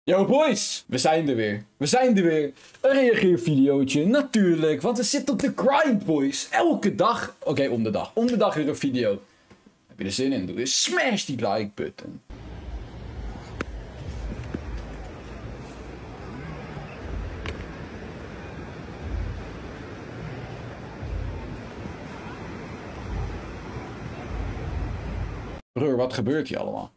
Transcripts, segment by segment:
Yo boys, we zijn er weer. We zijn er weer. Een reageervideootje, natuurlijk. Want we zitten op de grind, boys. Elke dag. Oké, om de dag. Om de dag weer een video. Heb je er zin in? Doe eens smash die like button. Broer, wat gebeurt hier allemaal?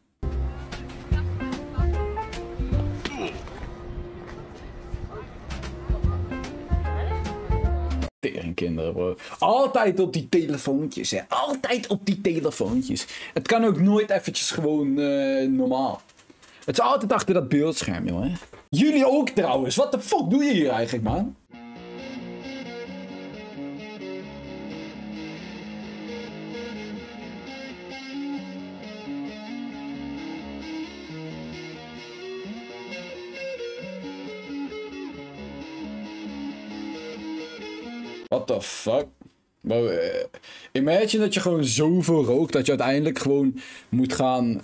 Teringkinderen, bro. Altijd op die telefoontjes, hè. Altijd op die telefoontjes. Het kan ook nooit eventjes gewoon normaal. Het is altijd achter dat beeldscherm, jongen. Jullie ook trouwens. Wat de fuck doe je hier eigenlijk, man? What the fuck? Bro, imagine dat je gewoon zoveel rookt dat je uiteindelijk gewoon moet gaan.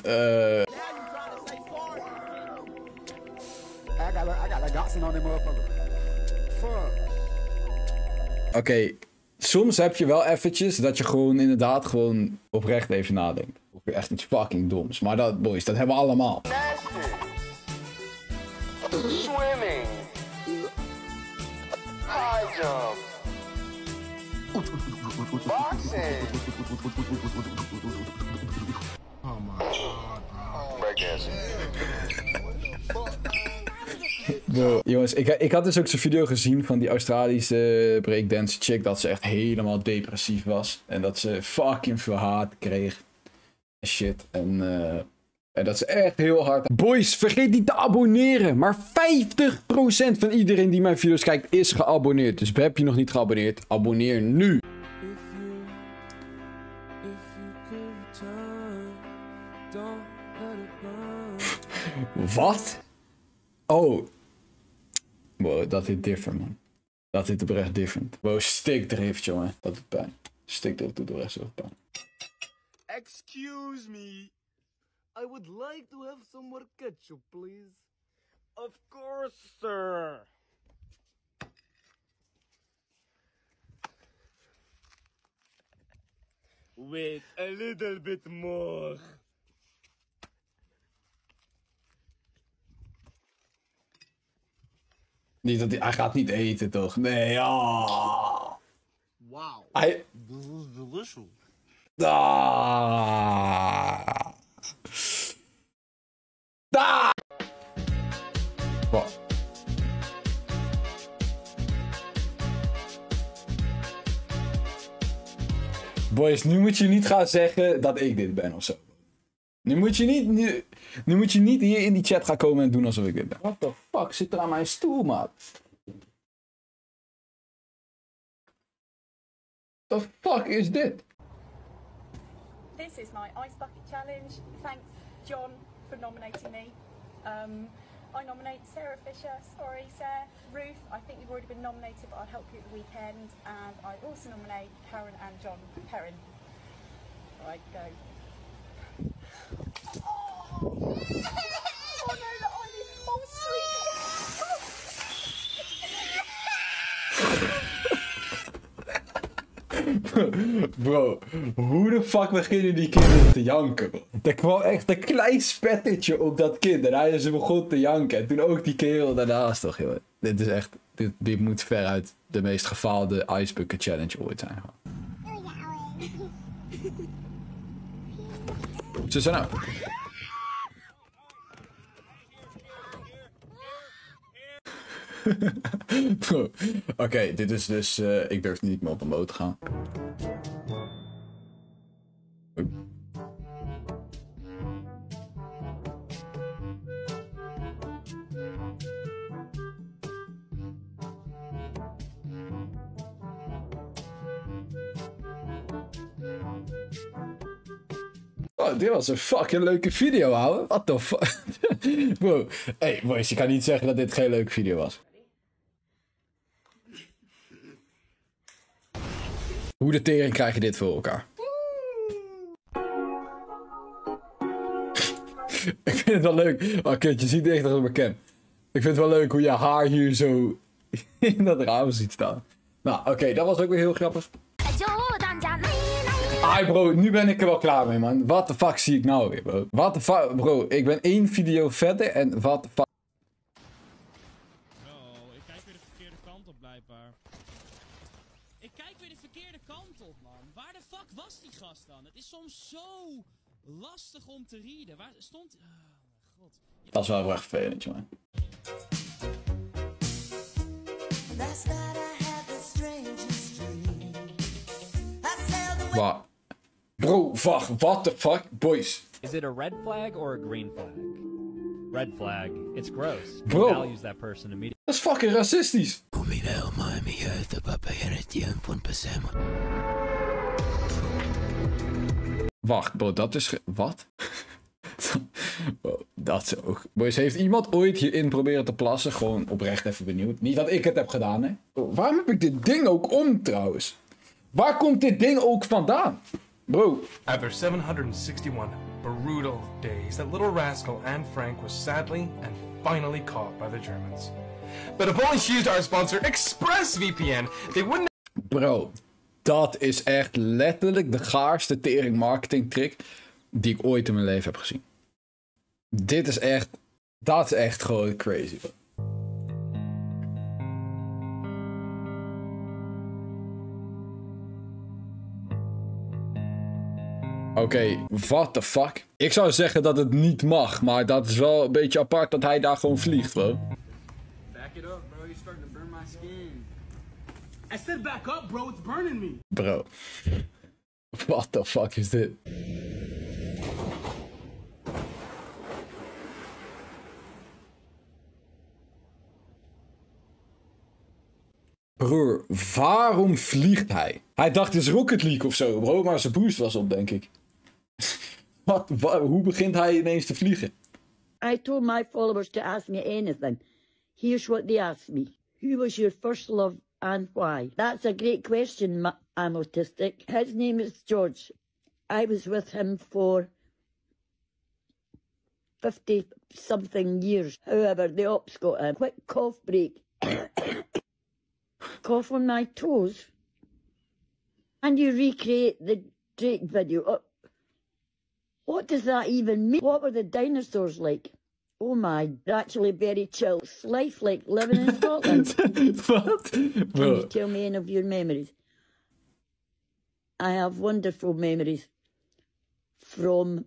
Oké, soms heb je wel eventjes dat je gewoon inderdaad gewoon oprecht even nadenkt. Of je echt iets fucking doms. Maar dat, boys, dat hebben we allemaal. Swimming. High jump. Boxing. Oh my god. Breakdancing. Bro, jongens, ik had dus ook zo'n video gezien van die Australische breakdance chick dat ze echt helemaal depressief was. En dat ze fucking veel haat kreeg. Shit. En dat is echt heel hard. Boys, vergeet niet te abonneren. Maar 50% van iedereen die mijn video's kijkt is geabonneerd. Dus heb je nog niet geabonneerd, abonneer nu. Wat? Oh. Wow, dat is different, man. Dat is oprecht different. Wow, stikdrift, jongen. Dat doet pijn. Stikdrift doet oprecht zoveel pijn. Excuse me. I would like to have some more ketchup, please. Of course, sir. Wait, a little bit more. Niet dat hij gaat niet eten, toch? Nee, ah. Wow. Hij... This is delicious. Ah. Ah. Wat? Boys, nu moet je niet gaan zeggen dat ik dit ben of zo. Nu moet je niet hier in die chat gaan komen en doen alsof ik dit ben. What the fuck zit er aan mijn stoel, maat? The fuck is dit? This is my ice bucket challenge. Thanks, John, for nominating me. I nominate Sarah Fisher. Sorry, Sarah. Ruth, I think you've already been nominated, but I'll help you at the weekend. And I also nominate Karen and John Perrin. Right, go. Oh, oh no, the onion. Oh, sweet. Bro, hoe de fuck beginnen die kinderen te janken, bro? Er kwam echt een klein spettertje op dat kind en ze begon te janken. En toen ook die kerel daarnaast, toch, joh. Dit is echt, dit moet veruit de meest gefaalde Ice Bucket Challenge ooit zijn. Ze zijn nou. Oké, dit is dus, ik durf niet meer op een boot te gaan. Oh, dit was een fucking leuke video, ouwe. What the fuck? Bro, hey boys, je kan niet zeggen dat dit geen leuke video was. Hoe de tering krijg je dit voor elkaar? Ik vind het wel leuk. Oh, kut, je ziet echt dat op mijn cam. Ik vind het wel leuk hoe je haar hier zo in dat raam ziet staan. Nou, oké, dat was ook weer heel grappig. Ai bro, nu ben ik er wel klaar mee, man. What the fuck zie ik nou weer, bro? What the fuck, bro, ik ben 1 video verder en what the fuck. Oh, ik kijk weer de verkeerde kant op, blijkbaar. Ik kijk weer de verkeerde kant op, man. Waar de fuck was die gast dan? Het is soms zo lastig om te readen. Waar stond... Oh, mijn god. Dat is wel heel erg vervelend, man. Wat? Bro, wacht, what the fuck? Boys. Is it a red flag or a green flag? Red flag. It's gross. Bro. Values that person immediately. Dat is fucking racistisch. Wacht, bro, dat is... Wat? Bro, dat is ook... Boys, heeft iemand ooit hierin proberen te plassen? Gewoon oprecht even benieuwd. Niet dat ik het heb gedaan, hè. Bro, waarom heb ik dit ding ook om, trouwens? Waar komt dit ding ook vandaan? Bro. After 761 brutal days, that little rascal Anne Frank was sadly and finally caught by the Germans. But if only she used our sponsor ExpressVPN, they wouldn't... Bro, dat is echt letterlijk de gaarste tering marketing trick die ik ooit in mijn leven heb gezien. Dit is echt... Dat is echt gewoon crazy, bro. Oké, what the fuck? Ik zou zeggen dat het niet mag, maar dat is wel een beetje apart dat hij daar gewoon vliegt, bro. Back it up, bro. You're starting to burn my skin. I said back up, bro. It's burning me. Bro. What the fuck is dit? Broer, waarom vliegt hij? Hij dacht het is Rocket League of zo, bro, maar zijn boost was op, denk ik. Hoe begint hij ineens te vliegen? I told my followers to ask me anything. Here's what they asked me. Who was your first love and why? That's a great question, I'm autistic. His name is George. I was with him for 50-something years. However, the ops got a quick cough break. Cough on my toes. And you recreate the Drake video. What does that even mean? What were the dinosaurs like? Oh my, they're actually very chill. It's life like living in Scotland. What? Can Bro. you tell me any of your memories? I have wonderful memories from...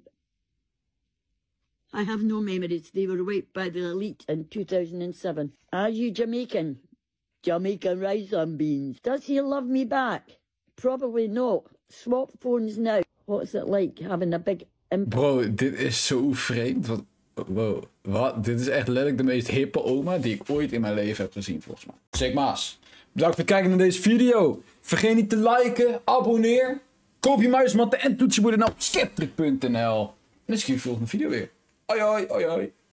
I have no memories. They were wiped by the elite in 2007. Are you Jamaican? Jamaican rice and beans. Does he love me back? Probably not. Swap phones now. What's it like having a big impact? Bro, dit is zo vreemd. Wow, wat? Dit is echt letterlijk de meest hippe oma die ik ooit in mijn leven heb gezien, volgens mij. Zeg Maas, bedankt voor het kijken naar deze video. Vergeet niet te liken, abonneer, koop je muismatten en toetsenborden op skeptrick.nl. En dan zie je je volgende video weer. Hoi hoi, hoi hoi.